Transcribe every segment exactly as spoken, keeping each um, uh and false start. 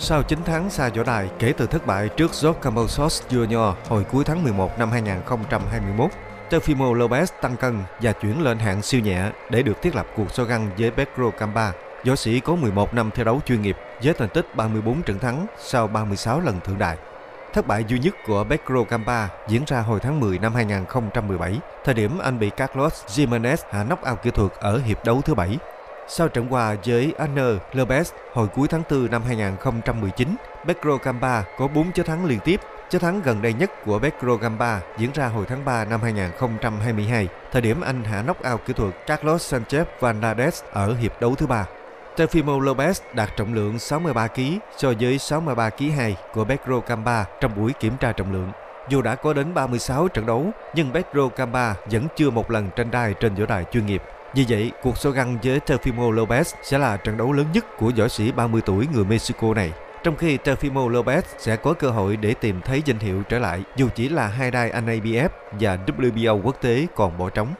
Sau chín tháng xa võ đài kể từ thất bại trước Jorge Cambosos Junior hồi cuối tháng mười một năm hai nghìn không trăm hai mươi mốt, Teofimo Lopez tăng cân và chuyển lên hạng siêu nhẹ để được thiết lập cuộc so găng với Pedro Camba. Võ sĩ có mười một năm thi đấu chuyên nghiệp với thành tích ba mươi tư trận thắng sau ba mươi sáu lần thượng đài. Thất bại duy nhất của Pedro Camba diễn ra hồi tháng mười năm hai nghìn không trăm mười bảy, thời điểm anh bị Carlos Jimenez hạ knock-out kỹ thuật ở hiệp đấu thứ bảy. Sau trận hòa với Abner Lopez hồi cuối tháng tư năm hai nghìn không trăm mười chín, Pedro Camba có bốn chiến thắng liên tiếp. Chiến thắng gần đây nhất của Pedro Camba diễn ra hồi tháng ba năm hai nghìn không trăm hai mươi hai, thời điểm anh hạ knock-out kỹ thuật Carlos Sanchez Valdez ở hiệp đấu thứ ba. Teofimo Lopez đạt trọng lượng sáu mươi ba ki lô gam so với sáu mươi ba ki lô gam hai của Pedro Camba trong buổi kiểm tra trọng lượng. Dù đã có đến ba mươi sáu trận đấu, nhưng Pedro Camba vẫn chưa một lần tranh đai trên võ đài chuyên nghiệp. Vì vậy, cuộc so găng với Teofimo Lopez sẽ là trận đấu lớn nhất của võ sĩ ba mươi tuổi người Mexico này. Trong khi Teofimo Lopez sẽ có cơ hội để tìm thấy danh hiệu trở lại, dù chỉ là hai đai N A B F và W B O quốc tế còn bỏ trống.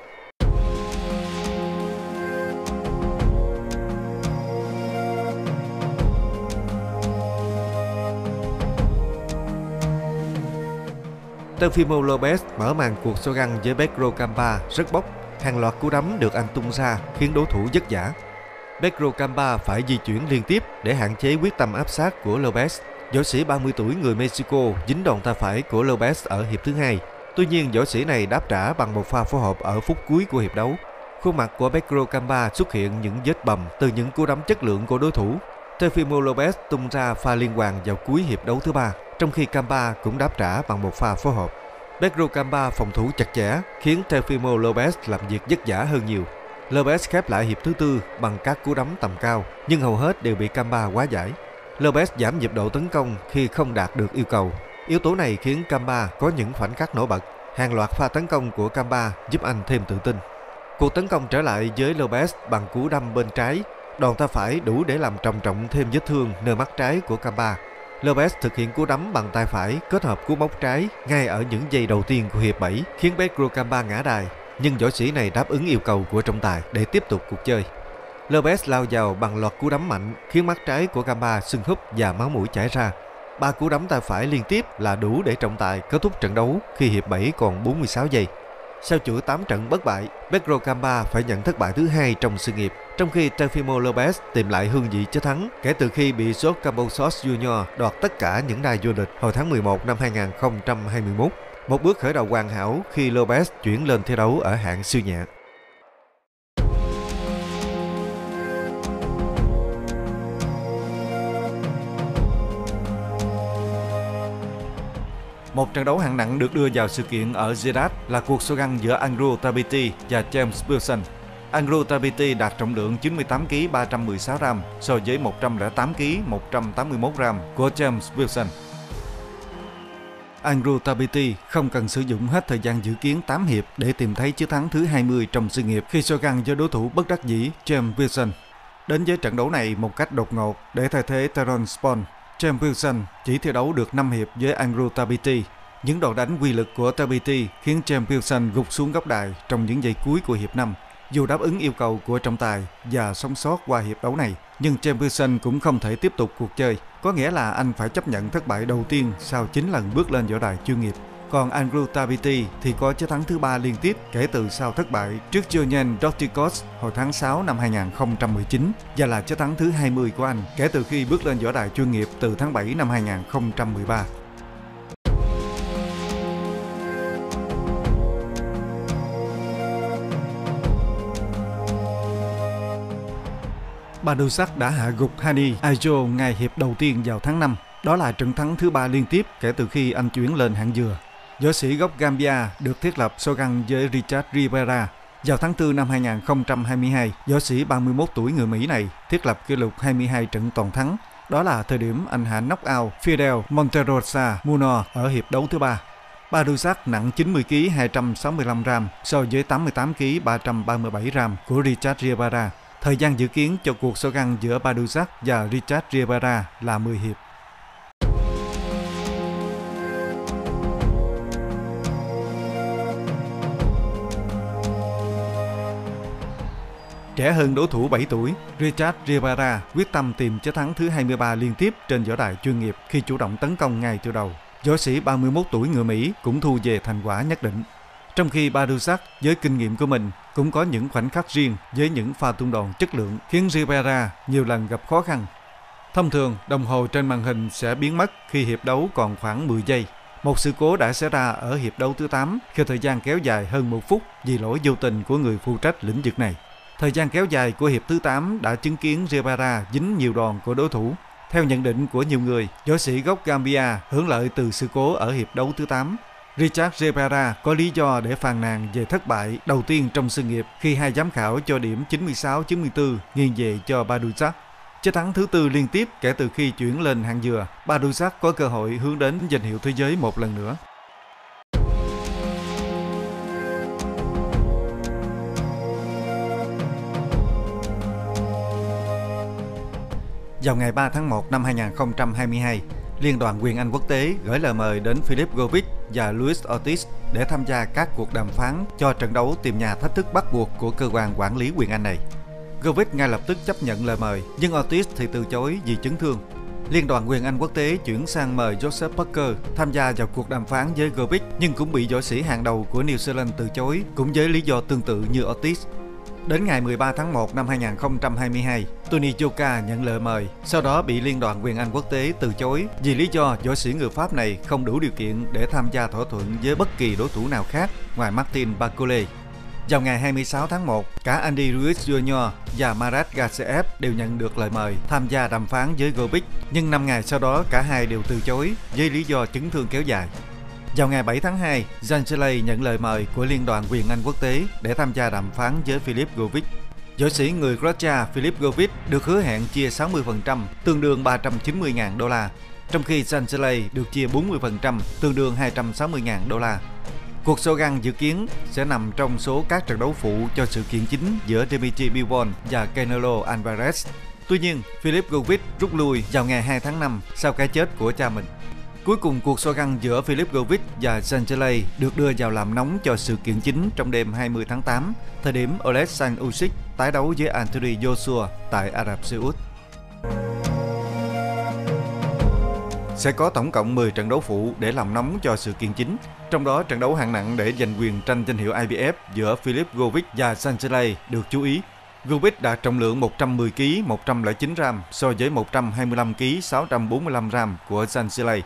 Teofimo Lopez mở màn cuộc so găng với Pedro Camba rất bốc. Hàng loạt cú đấm được anh tung ra khiến đối thủ vất vả. Pedro Camba phải di chuyển liên tiếp để hạn chế quyết tâm áp sát của Lopez. Võ sĩ ba mươi tuổi người Mexico dính đòn tay phải của Lopez ở hiệp thứ hai. Tuy nhiên, võ sĩ này đáp trả bằng một pha phối hợp ở phút cuối của hiệp đấu. Khuôn mặt của Pedro Camba xuất hiện những vết bầm từ những cú đấm chất lượng của đối thủ. Teofimo Lopez tung ra pha liên hoàn vào cuối hiệp đấu thứ ba, trong khi Camba cũng đáp trả bằng một pha phối hợp. Pedro Camba phòng thủ chặt chẽ khiến Teofimo Lopez làm việc vất vả hơn nhiều. Lopez khép lại hiệp thứ tư bằng các cú đấm tầm cao, nhưng hầu hết đều bị Camba hóa giải. Lopez giảm nhịp độ tấn công khi không đạt được yêu cầu. Yếu tố này khiến Camba có những khoảnh khắc nổi bật. Hàng loạt pha tấn công của Camba giúp anh thêm tự tin. Cuộc tấn công trở lại với Lopez bằng cú đâm bên trái, đòn tay phải đủ để làm trầm trọng thêm vết thương nơi mắt trái của Camba. Lopez thực hiện cú đấm bằng tay phải kết hợp cú móc trái ngay ở những giây đầu tiên của hiệp bảy, khiến Pedro Camba ngã đài. Nhưng võ sĩ này đáp ứng yêu cầu của trọng tài để tiếp tục cuộc chơi. Lopez lao vào bằng loạt cú đấm mạnh khiến mắt trái của Camba sưng húp và máu mũi chảy ra. Ba cú đấm tay phải liên tiếp là đủ để trọng tài kết thúc trận đấu khi hiệp bảy còn bốn mươi sáu giây. Sau chuỗi tám trận bất bại, Pedro Camba phải nhận thất bại thứ hai trong sự nghiệp, trong khi Teofimo Lopez tìm lại hương vị chiến thắng kể từ khi bị Jorge Cambosos Junior đoạt tất cả những đai vô địch hồi tháng mười một năm hai nghìn không trăm hai mươi mốt. Một bước khởi đầu hoàn hảo khi Lopez chuyển lên thi đấu ở hạng siêu nhẹ. Một trận đấu hạng nặng được đưa vào sự kiện ở Jeddah là cuộc so găng giữa Angelo Tabiti và James Wilson. Angelo Tabiti đạt trọng lượng chín mươi tám ki lô gam ba trăm mười sáu gram so với một trăm lẻ tám ki lô gam một trăm tám mươi mốt gram của James Wilson. Angelo Tabiti không cần sử dụng hết thời gian dự kiến tám hiệp để tìm thấy chiến thắng thứ hai mươi trong sự nghiệp khi so găng với đối thủ bất đắc dĩ James Wilson. Đến với trận đấu này một cách đột ngột để thay thế Tyrone Spong, James Wilson chỉ thi đấu được năm hiệp với Angelo Tabiti. Những đòn đánh uy lực của Tabiti khiến James Wilson gục xuống góc đài trong những giây cuối của hiệp năm. Dù đáp ứng yêu cầu của trọng tài và sống sót qua hiệp đấu này, nhưng James Wilson cũng không thể tiếp tục cuộc chơi. Có nghĩa là anh phải chấp nhận thất bại đầu tiên sau chín lần bước lên võ đài chuyên nghiệp. Còn Angelo Tabiti thì có chiến thắng thứ ba liên tiếp kể từ sau thất bại trước Julian Dorticos hồi tháng sáu năm hai nghìn không trăm mười chín và là chiến thắng thứ hai mươi của anh kể từ khi bước lên võ đài chuyên nghiệp từ tháng bảy năm hai nghìn không trăm mười ba. Badusak đã hạ gục Hani Ajo ngay hiệp đầu tiên vào tháng năm. Đó là trận thắng thứ ba liên tiếp kể từ khi anh chuyển lên hạng dừa. Võ sĩ gốc Gambia được thiết lập so găng với Richard Rivera. Vào tháng tư năm hai nghìn không trăm hai mươi hai, võ sĩ ba mươi mốt tuổi người Mỹ này thiết lập kỷ lục hai mươi hai trận toàn thắng. Đó là thời điểm anh hạ knock-out Fidel Monterosa Munoz ở hiệp đấu thứ ba. Badusak nặng chín mươi ki lô gam hai trăm sáu mươi lăm gram so với tám mươi tám ki lô gam ba trăm ba mươi bảy gram của Richard Rivera. Thời gian dự kiến cho cuộc so găng giữa Badusak và Richard Rivera là mười hiệp. Trẻ hơn đối thủ bảy tuổi, Richard Rivera quyết tâm tìm chiến thắng thứ hai mươi ba liên tiếp trên võ đài chuyên nghiệp khi chủ động tấn công ngay từ đầu. Võ sĩ ba mươi mốt tuổi người Mỹ cũng thu về thành quả nhất định. Trong khi Badousak với kinh nghiệm của mình cũng có những khoảnh khắc riêng với những pha tung đòn chất lượng khiến Rivera nhiều lần gặp khó khăn. Thông thường, đồng hồ trên màn hình sẽ biến mất khi hiệp đấu còn khoảng mười giây. Một sự cố đã xảy ra ở hiệp đấu thứ tám khi thời gian kéo dài hơn một phút vì lỗi vô tình của người phụ trách lĩnh vực này. Thời gian kéo dài của hiệp thứ tám đã chứng kiến Rivera dính nhiều đòn của đối thủ. Theo nhận định của nhiều người, võ sĩ gốc Gambia hưởng lợi từ sự cố ở hiệp đấu thứ tám. Richard Rivera có lý do để phàn nàn về thất bại đầu tiên trong sự nghiệp khi hai giám khảo cho điểm chín mươi sáu chín mươi tư nghiêng về cho Badousak. Chiến thắng thứ tư liên tiếp kể từ khi chuyển lên hạng dừa, Badousak có cơ hội hướng đến danh hiệu thế giới một lần nữa. Vào ngày ba tháng một năm hai nghìn không trăm hai mươi hai, Liên đoàn Quyền Anh Quốc tế gửi lời mời đến Philip Govic và Luis Ortiz để tham gia các cuộc đàm phán cho trận đấu tìm nhà thách thức bắt buộc của cơ quan quản lý quyền Anh này. Govic ngay lập tức chấp nhận lời mời, nhưng Ortiz thì từ chối vì chấn thương. Liên đoàn Quyền Anh Quốc tế chuyển sang mời Joseph Parker tham gia vào cuộc đàm phán với Govic, nhưng cũng bị võ sĩ hàng đầu của New Zealand từ chối, cũng với lý do tương tự như Ortiz. Đến ngày mười ba tháng một năm hai nghìn không trăm hai mươi hai, Tony Yoka nhận lời mời, sau đó bị Liên đoàn Quyền Anh Quốc tế từ chối vì lý do võ sĩ người Pháp này không đủ điều kiện để tham gia thỏa thuận với bất kỳ đối thủ nào khác ngoài Martin Bakole. Vào ngày hai mươi sáu tháng một, cả Andy Ruiz Junior và Marat Gassiev đều nhận được lời mời tham gia đàm phán với Govic, nhưng năm ngày sau đó cả hai đều từ chối với lý do chấn thương kéo dài. Vào ngày bảy tháng hai, Zangelay nhận lời mời của Liên đoàn Quyền Anh Quốc tế để tham gia đàm phán với Philip Govic. Võ sĩ người Croatia Philip Govic được hứa hẹn chia sáu mươi phần trăm, tương đương ba trăm chín mươi nghìn đô la, trong khi Zangelay được chia bốn mươi phần trăm, tương đương hai trăm sáu mươi nghìn đô la. Cuộc so găng dự kiến sẽ nằm trong số các trận đấu phụ cho sự kiện chính giữa Dimitri Bivol và Canelo Alvarez. Tuy nhiên, Philip Govic rút lui vào ngày hai tháng năm sau cái chết của cha mình. Cuối cùng, cuộc so găng giữa Philip Govic và Zangelay được đưa vào làm nóng cho sự kiện chính trong đêm hai mươi tháng tám, thời điểm Oleksandr Usyk tái đấu với Anthony Joshua tại Ả Rập Xê Út. Sẽ có tổng cộng mười trận đấu phụ để làm nóng cho sự kiện chính, trong đó trận đấu hạng nặng để giành quyền tranh danh hiệu I B F giữa Philip Govic và Zangelay được chú ý. Govic đạt trọng lượng một trăm mười ki lô gam một trăm lẻ chín gram so với một trăm hai mươi lăm ki lô gam sáu trăm bốn mươi lăm gram của Zangelay.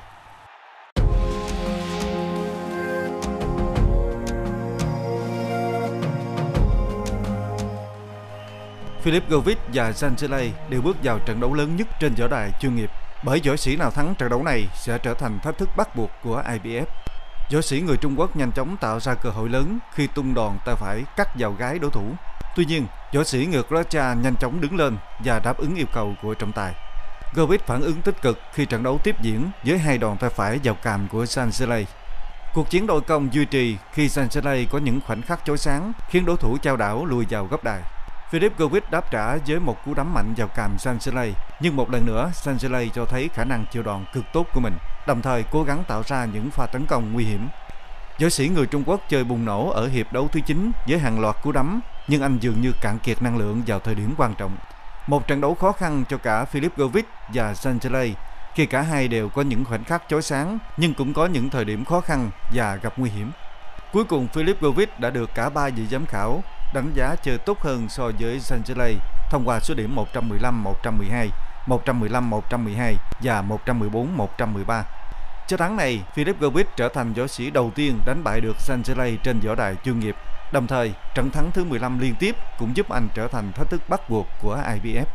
Philip Govic và Zangelay đều bước vào trận đấu lớn nhất trên võ đài chuyên nghiệp, bởi võ sĩ nào thắng trận đấu này sẽ trở thành thách thức bắt buộc của I B F. Võ sĩ người Trung Quốc nhanh chóng tạo ra cơ hội lớn khi tung đòn tay phải cắt vào gáy đối thủ. Tuy nhiên, võ sĩ người Croatia nhanh chóng đứng lên và đáp ứng yêu cầu của trọng tài. Govic phản ứng tích cực khi trận đấu tiếp diễn với hai đòn tay phải vào cằm của Zangelay. Cuộc chiến đôi công duy trì khi Zangelay có những khoảnh khắc chói sáng khiến đối thủ chao đảo lùi vào góc đài. Philip Govic đáp trả với một cú đấm mạnh vào cằm Zangelay, nhưng một lần nữa Zangelay cho thấy khả năng chịu đòn cực tốt của mình, đồng thời cố gắng tạo ra những pha tấn công nguy hiểm. Võ sĩ người Trung Quốc chơi bùng nổ ở hiệp đấu thứ chín với hàng loạt cú đấm, nhưng anh dường như cạn kiệt năng lượng vào thời điểm quan trọng. Một trận đấu khó khăn cho cả Philip Govic và Zangelay, khi cả hai đều có những khoảnh khắc chói sáng, nhưng cũng có những thời điểm khó khăn và gặp nguy hiểm. Cuối cùng Philip Govic đã được cả ba vị giám khảo đánh giá chơi tốt hơn so với Zangelay thông qua số điểm một trăm mười lăm một trăm mười hai, một trăm mười lăm một trăm mười hai và một trăm mười bốn một trăm mười ba. Chiến thắng này, Philip Govic trở thành võ sĩ đầu tiên đánh bại được Zangelay trên võ đài chuyên nghiệp. Đồng thời, trận thắng thứ mười lăm liên tiếp cũng giúp anh trở thành thách thức bắt buộc của I B F.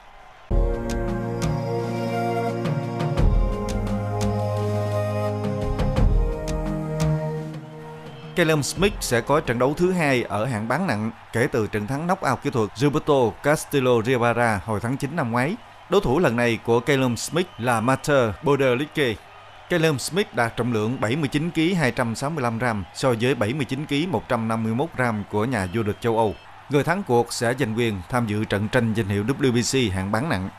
Callum Smith sẽ có trận đấu thứ hai ở hạng bán nặng kể từ trận thắng knock-out kỹ thuật Gilberto Castillo Rivera hồi tháng chín năm ngoái. Đối thủ lần này của Callum Smith là Mater Boderlicke. Callum Smith đạt trọng lượng bảy mươi chín ki lô gam hai trăm sáu mươi lăm gram so với bảy mươi chín ki lô gam một trăm năm mươi mốt gram của nhà vô địch châu Âu. Người thắng cuộc sẽ giành quyền tham dự trận tranh danh hiệu W B C hạng bán nặng.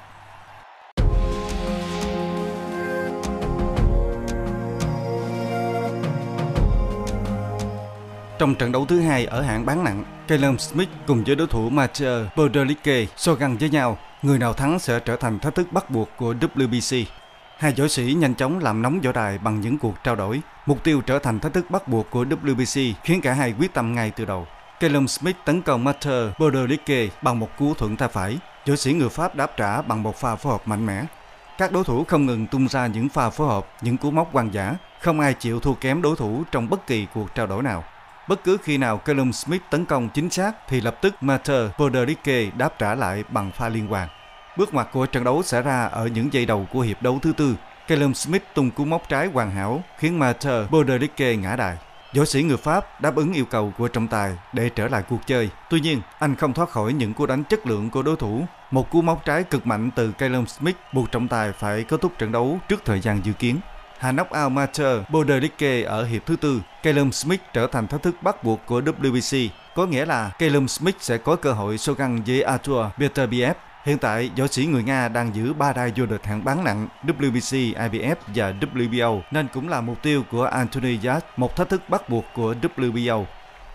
Trong trận đấu thứ hai ở hạng bán nặng, Callum Smith cùng với đối thủ Matej Berdych so găng với nhau, người nào thắng sẽ trở thành thách thức bắt buộc của W B C. Hai võ sĩ nhanh chóng làm nóng võ đài bằng những cuộc trao đổi. Mục tiêu trở thành thách thức bắt buộc của W B C khiến cả hai quyết tâm ngay từ đầu. Callum Smith tấn công Matej Berdych bằng một cú thuận tay phải. Võ sĩ người Pháp đáp trả bằng một pha phối hợp mạnh mẽ. Các đối thủ không ngừng tung ra những pha phối hợp, những cú móc hoang dã. Không ai chịu thua kém đối thủ trong bất kỳ cuộc trao đổi nào. Bất cứ khi nào Callum Smith tấn công chính xác thì lập tức Matej Berdych đáp trả lại bằng pha liên hoàn. Bước ngoặt của trận đấu xảy ra ở những giây đầu của hiệp đấu thứ tư. Callum Smith tung cú móc trái hoàn hảo khiến Matej Berdych ngã đài. Võ sĩ người Pháp đáp ứng yêu cầu của trọng tài để trở lại cuộc chơi. Tuy nhiên, anh không thoát khỏi những cú đánh chất lượng của đối thủ. Một cú móc trái cực mạnh từ Callum Smith buộc trọng tài phải kết thúc trận đấu trước thời gian dự kiến. Hạ knock out Matej Berdych ở hiệp thứ tư, Callum Smith trở thành thách thức bắt buộc của W B C. Có nghĩa là Callum Smith sẽ có cơ hội so găng với Artur Beterbiev. Hiện tại, võ sĩ người Nga đang giữ ba đai vô địch hạng bán nặng W B C, I B F và W B O, nên cũng là mục tiêu của Anthony Yarde, một thách thức bắt buộc của W B O.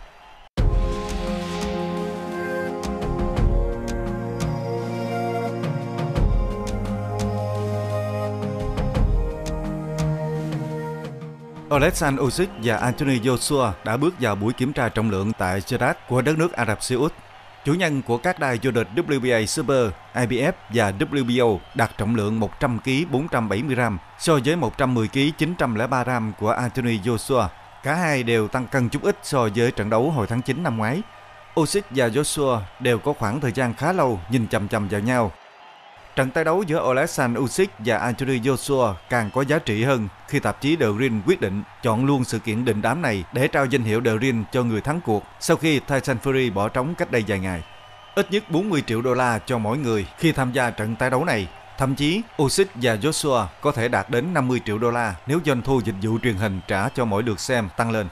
Alexander Usyk và Anthony Joshua đã bước vào buổi kiểm tra trọng lượng tại Jeddah của đất nước Ả Rập Xê Út. Chủ nhân của các đai vô địch W B A Super, I B F và W B O đạt trọng lượng một trăm ki lô gam bốn trăm bảy mươi gam so với một trăm mười ki lô gam chín trăm lẻ ba gam của Anthony Joshua. Cả hai đều tăng cân chút ít so với trận đấu hồi tháng chín năm ngoái. Usyk và Joshua đều có khoảng thời gian khá lâu nhìn chằm chằm vào nhau. Trận tái đấu giữa Alexander Usyk và Anthony Joshua càng có giá trị hơn khi tạp chí The Ring quyết định chọn luôn sự kiện đình đám này để trao danh hiệu The Ring cho người thắng cuộc sau khi Tyson Fury bỏ trống cách đây vài ngày. Ít nhất bốn mươi triệu đô la cho mỗi người khi tham gia trận tái đấu này. Thậm chí, Usyk và Joshua có thể đạt đến năm mươi triệu đô la nếu doanh thu dịch vụ truyền hình trả cho mỗi lượt xem tăng lên.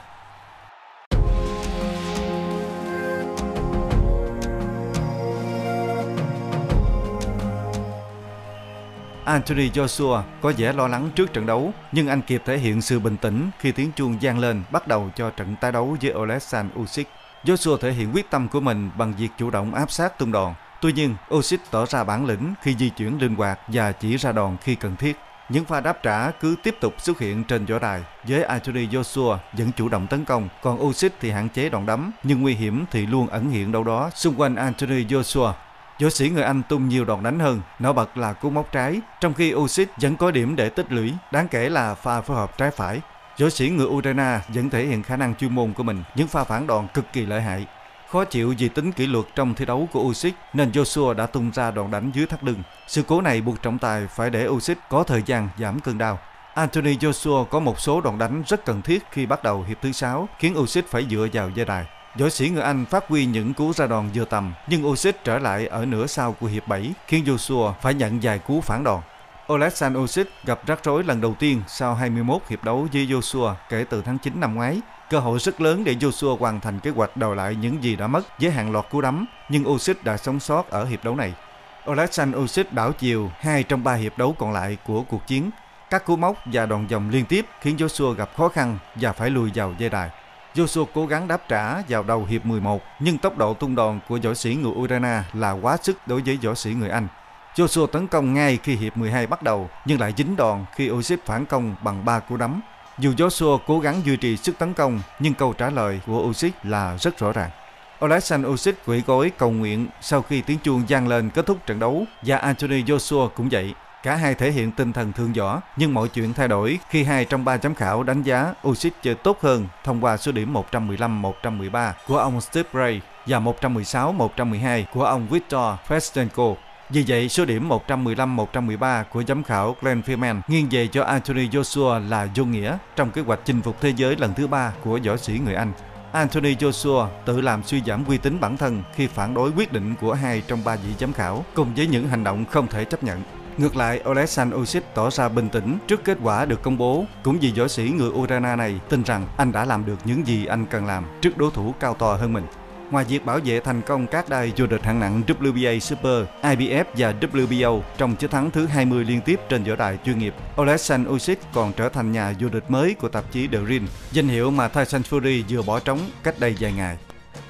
Anthony Joshua có vẻ lo lắng trước trận đấu, nhưng anh kịp thể hiện sự bình tĩnh khi tiếng chuông vang lên bắt đầu cho trận tái đấu với Alexander Usyk. Joshua thể hiện quyết tâm của mình bằng việc chủ động áp sát tung đòn. Tuy nhiên, Usyk tỏ ra bản lĩnh khi di chuyển linh hoạt và chỉ ra đòn khi cần thiết. Những pha đáp trả cứ tiếp tục xuất hiện trên võ đài, với Anthony Joshua vẫn chủ động tấn công, còn Usyk thì hạn chế đòn đấm, nhưng nguy hiểm thì luôn ẩn hiện đâu đó xung quanh Anthony Joshua. Võ sĩ người Anh tung nhiều đòn đánh hơn, nổi bật là cú móc trái, trong khi Usyk vẫn có điểm để tích lũy, đáng kể là pha phối hợp trái phải. Võ sĩ người Ukraine vẫn thể hiện khả năng chuyên môn của mình, những pha phản đòn cực kỳ lợi hại. Khó chịu vì tính kỷ luật trong thi đấu của Usyk nên Joshua đã tung ra đòn đánh dưới thắt lưng. Sự cố này buộc trọng tài phải để Usyk có thời gian giảm cơn đau. Anthony Joshua có một số đòn đánh rất cần thiết khi bắt đầu hiệp thứ sáu, khiến Usyk phải dựa vào dây đài. Võ sĩ người Anh phát huy những cú ra đòn vừa tầm, nhưng Usyk trở lại ở nửa sau của hiệp bảy, khiến Joshua phải nhận vài cú phản đòn. Alexander Usyk gặp rắc rối lần đầu tiên sau hai mươi mốt hiệp đấu với Joshua kể từ tháng chín năm ngoái. Cơ hội rất lớn để Joshua hoàn thành kế hoạch đòi lại những gì đã mất với hàng loạt cú đấm, nhưng Usyk đã sống sót ở hiệp đấu này. Alexander Usyk đảo chiều hai trong ba hiệp đấu còn lại của cuộc chiến. Các cú móc và đòn dòng liên tiếp khiến Joshua gặp khó khăn và phải lùi vào dây đài. Joshua cố gắng đáp trả vào đầu hiệp mười một, nhưng tốc độ tung đòn của võ sĩ người Ukraine là quá sức đối với võ sĩ người Anh. Joshua tấn công ngay khi hiệp mười hai bắt đầu, nhưng lại dính đòn khi Usyk phản công bằng ba cú đấm. Dù Joshua cố gắng duy trì sức tấn công, nhưng câu trả lời của Usyk là rất rõ ràng. Alexander Usyk quỵ gối cầu nguyện sau khi tiếng chuông vang lên kết thúc trận đấu, và Anthony Joshua cũng vậy. Cả hai thể hiện tinh thần thượng võ, nhưng mọi chuyện thay đổi khi hai trong ba giám khảo đánh giá Usyk chơi tốt hơn thông qua số điểm một trăm mười lăm một trăm mười ba của ông Steve Bray và một trăm mười sáu một trăm mười hai của ông Viktor Festenko. Vì vậy, số điểm một trăm mười lăm một trăm mười ba của giám khảo Glenn Freeman nghiêng về cho Anthony Joshua là vô nghĩa trong kế hoạch chinh phục thế giới lần thứ ba của võ sĩ người Anh. Anthony Joshua tự làm suy giảm uy tín bản thân khi phản đối quyết định của hai trong ba vị giám khảo, cùng với những hành động không thể chấp nhận. Ngược lại, Alexander Usyk tỏ ra bình tĩnh trước kết quả được công bố, cũng vì võ sĩ người Ukraine này tin rằng anh đã làm được những gì anh cần làm trước đối thủ cao to hơn mình. Ngoài việc bảo vệ thành công các đai vô địch hạng nặng W B A Super, I B F và W B O trong chiến thắng thứ hai mươi liên tiếp trên võ đài chuyên nghiệp, Oleksandr Usyk còn trở thành nhà vô địch mới của tạp chí The Ring, danh hiệu mà Tyson Fury vừa bỏ trống cách đây vài ngày.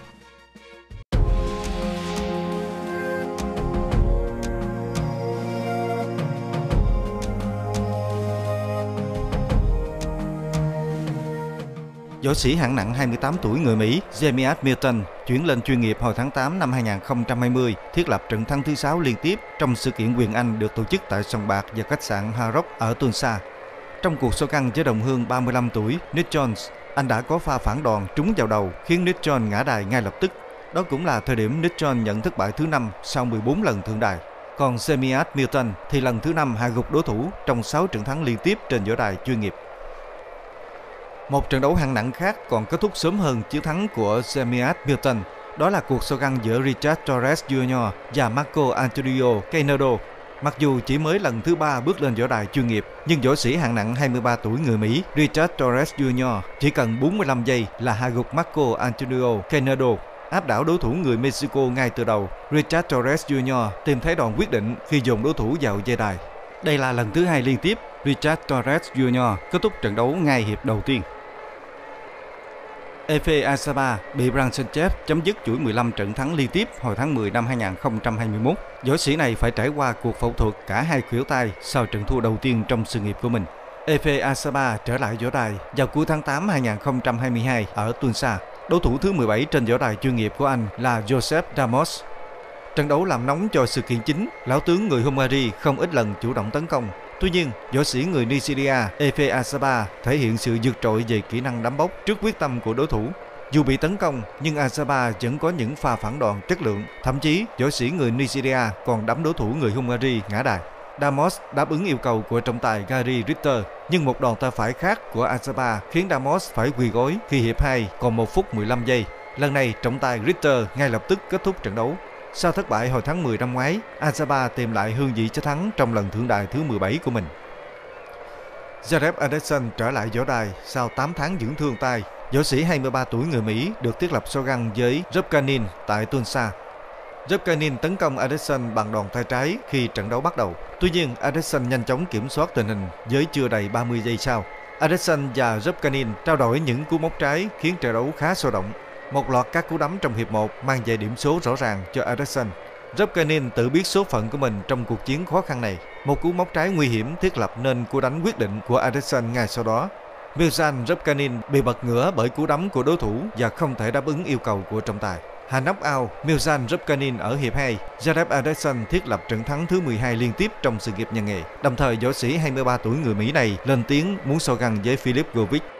Võ sĩ hạng nặng hai mươi tám tuổi người Mỹ Jamie Milton chuyển lên chuyên nghiệp hồi tháng tám năm hai nghìn không trăm hai mươi, thiết lập trận thắng thứ sáu liên tiếp trong sự kiện quyền Anh được tổ chức tại sòng bạc và khách sạn Hard Rock ở Tulsa. Trong cuộc so găng với đồng hương ba mươi lăm tuổi Nick Jones, anh đã có pha phản đòn trúng vào đầu khiến Nick Jones ngã đài ngay lập tức. Đó cũng là thời điểm Nick Jones nhận thất bại thứ năm sau mười bốn lần thượng đài. Còn Jamie Milton thì lần thứ năm hạ gục đối thủ trong sáu trận thắng liên tiếp trên võ đài chuyên nghiệp. Một trận đấu hạng nặng khác còn kết thúc sớm hơn chiến thắng của Jamie Milton. Đó là cuộc so găng giữa Richard Torres Junior và Marco Antonio Canedo. Mặc dù chỉ mới lần thứ ba bước lên võ đài chuyên nghiệp, nhưng võ sĩ hạng nặng hai mươi ba tuổi người Mỹ Richard Torres Junior chỉ cần bốn mươi lăm giây là hạ gục Marco Antonio Canedo, áp đảo đối thủ người Mexico ngay từ đầu. Richard Torres Junior tìm thấy đòn quyết định khi dồn đối thủ vào dây đài. Đây là lần thứ hai liên tiếp Richard Torres Junior kết thúc trận đấu ngay hiệp đầu tiên. Efe Asaba bị Bransenchev chấm dứt chuỗi mười lăm trận thắng liên tiếp hồi tháng mười năm hai nghìn không trăm hai mươi mốt. Võ sĩ này phải trải qua cuộc phẫu thuật cả hai khuỷu tay sau trận thua đầu tiên trong sự nghiệp của mình. Efe Asaba trở lại võ đài vào cuối tháng tám năm hai nghìn không trăm hai mươi hai ở Tulsa. Đối thủ thứ mười bảy trên võ đài chuyên nghiệp của anh là Joseph Ramos. Trận đấu làm nóng cho sự kiện chính, lão tướng người Hungary không ít lần chủ động tấn công. Tuy nhiên, võ sĩ người Nigeria Efe Asaba thể hiện sự vượt trội về kỹ năng đấm bốc trước quyết tâm của đối thủ. Dù bị tấn công, nhưng Asaba vẫn có những pha phản đòn chất lượng. Thậm chí, võ sĩ người Nigeria còn đấm đối thủ người Hungary ngã đài. Ramos đáp ứng yêu cầu của trọng tài Gary Ritter, nhưng một đòn tay phải khác của Asaba khiến Ramos phải quỳ gối khi hiệp hai còn một phút mười lăm giây. Lần này, trọng tài Ritter ngay lập tức kết thúc trận đấu. Sau thất bại hồi tháng mười năm ngoái, Asaba tìm lại hương vị chiến thắng trong lần thượng đài thứ mười bảy của mình. Jared Anderson trở lại võ đài sau tám tháng dưỡng thương tay. Võ sĩ hai mươi ba tuổi người Mỹ được thiết lập so găng với Robkanin tại Tulsa. Robkanin tấn công Anderson bằng đòn tay trái khi trận đấu bắt đầu. Tuy nhiên, Anderson nhanh chóng kiểm soát tình hình với chưa đầy ba mươi giây sau. Anderson và Robkanin trao đổi những cú móc trái khiến trận đấu khá sôi động. Một loạt các cú đấm trong hiệp một mang về điểm số rõ ràng cho Anderson. Robkanin tự biết số phận của mình trong cuộc chiến khó khăn này. Một cú móc trái nguy hiểm thiết lập nên cú đánh quyết định của Anderson ngay sau đó. Mirzan Robkanin bị bật ngửa bởi cú đấm của đối thủ và không thể đáp ứng yêu cầu của trọng tài. Hà knock out Mirzan Robkanin ở hiệp hai. Jared Anderson thiết lập trận thắng thứ mười hai liên tiếp trong sự nghiệp nhà nghề. Đồng thời võ sĩ hai mươi ba tuổi người Mỹ này lên tiếng muốn so găng với Filip Govic.